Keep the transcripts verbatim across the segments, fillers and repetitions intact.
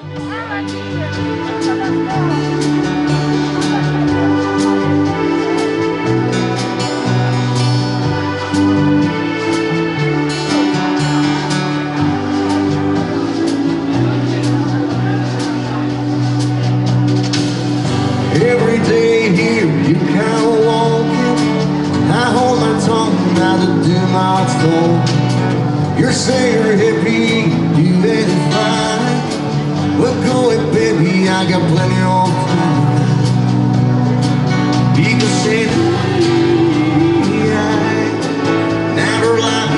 Every day here, you kind of walking. I hold my tongue now to do my thought. You're saying you're happy, you ain't fine. Well, go ahead, baby, I got plenty of time. People say that I never lie.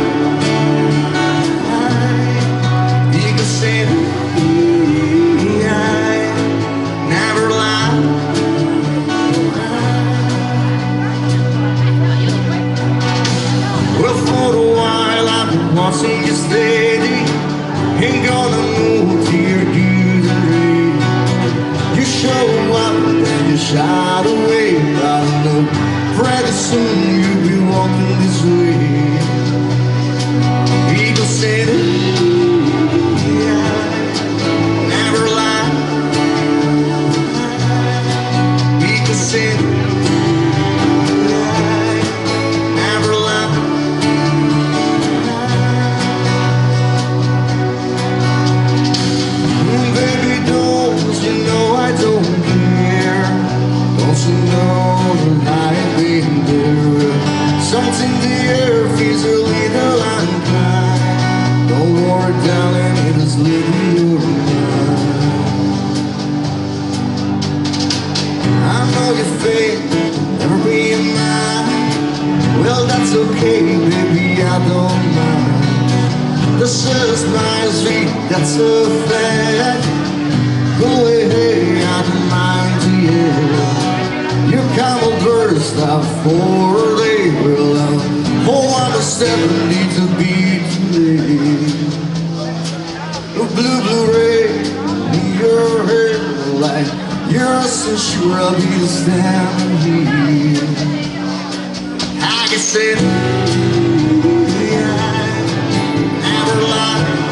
People say that I never lie. Well, for a while I've been watching you steady. Ain't gonna move till you're good and ready. You show up and you shot away. I know pretty soon you'll be walking this way. People say that I never lie. People say that something the air feels a little unkind. Don't worry, darling, it is living your mind. I know your fate will never be mine. Well, that's okay, baby, I don't mind. This is my street, that's a fact. Go ahead, I don't mind to you. Your camel burst out for a day. Well, I'm oh, I'm a seventy to be today. Blue, blue ray in your hair, like you're so sure I'll be the standing here. I can say that I never lie.